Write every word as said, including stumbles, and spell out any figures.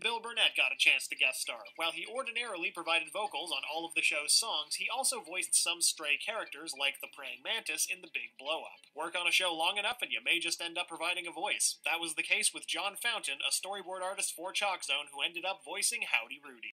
Bill Burnett got a chance to guest star. While he ordinarily provided vocals on all of the show's songs, he also voiced some stray characters like the praying mantis in The Big Blow Up. Work on a show long enough and you may just end up providing a voice. That was the case with John Fountain, a storyboard artist for Chalk Zone who ended up voicing Howdy Rudy.